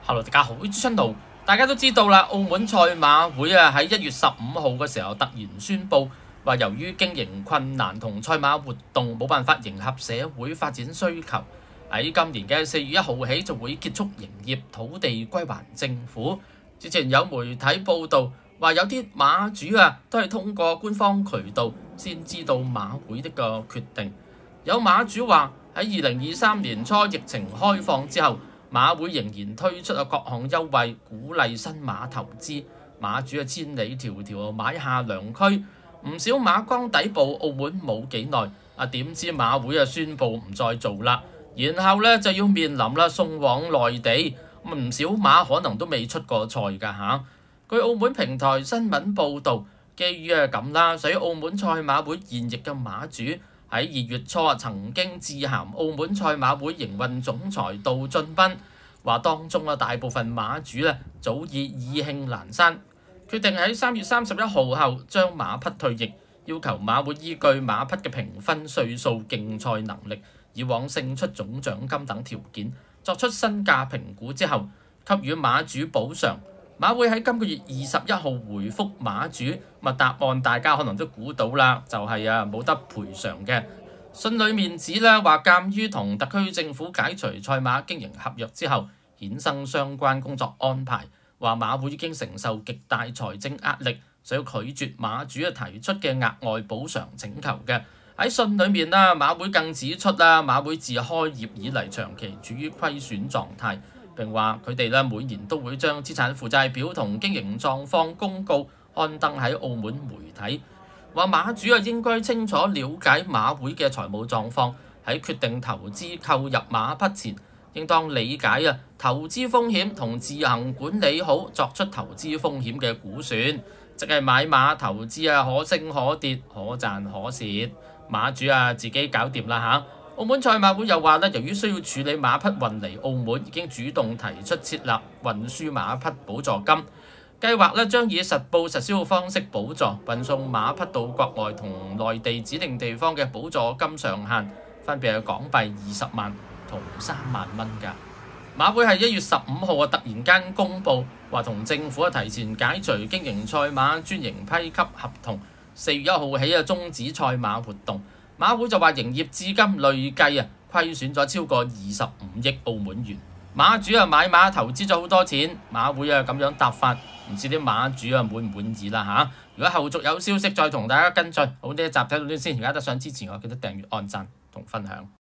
Hello，大家好，呢張圖大家都知道啦，澳門賽馬會喺1月15號嘅時候突然宣布話，由於經營困難同賽馬活動冇辦法迎合社會發展需求，喺今年嘅4月1號起就會結束營業，土地歸還政府。之前有媒體報道話，有啲馬主都係通過官方渠道先知道馬會呢個決定。有馬主話喺2023年初疫情開放之後，馬會仍然推出各項優惠，鼓勵新馬投資。馬主千里迢迢買下良區，唔少馬剛抵埗澳門冇幾耐，點知馬會宣布唔再做啦，然後就要面臨送往內地，唔少馬可能都未出過賽㗎嚇。據澳門平台新聞報導，基於咁啦，所以澳門賽馬會現役嘅馬主喺2月初曾經致函澳門賽馬會營運總裁杜俊斌，話當中大部分馬主早已意興闌珊，決定喺3月31號後將馬匹退役，要求馬會依據馬匹嘅評分歲數、競賽能力、以往勝出總獎金等條件作出身價評估之後，給予馬主補償。馬會喺今個月21號回覆馬主，答案大家可能都估到啦，就係冇得賠償嘅。信裡面指話，鑑於同特區政府解除賽馬經營合約之後，衍生相關工作安排，話馬會已經承受極大財政壓力，所以拒絕馬主提出嘅額外補償請求嘅。喺信裡面馬會更指出馬會自開業以嚟長期處於虧損狀態。並話佢哋每年都會將資產負債表同經營狀況公告刊登喺澳門媒體，話馬主應該清楚了解馬會嘅財務狀況，喺決定投資購入馬匹前，應當理解投資風險同自行管理好作出投資風險嘅估算，即係買馬投資可升可跌，可賺可蝕，馬主自己搞掂啦嚇。澳門賽馬會又話由於需要處理馬匹運嚟澳門，已經主動提出設立運輸馬匹補助金計劃，將以實報實銷方式補助運送馬匹到國外同內地指定地方嘅補助金上限分別係港幣20萬同3萬蚊㗎。馬會喺1月15號突然間公佈話，同政府提前解除經營賽馬專營批給合同，4月1號起終止賽馬活動。馬會就話營業至今累計虧損咗超過25億澳門元。馬主買馬投資咗好多錢，馬會咁樣答法，唔知啲馬主滿唔滿意啦嚇。如果後續有消息再同大家跟進。好，呢一集睇到呢先，而家都想支持我，記得訂閱、按讚同分享。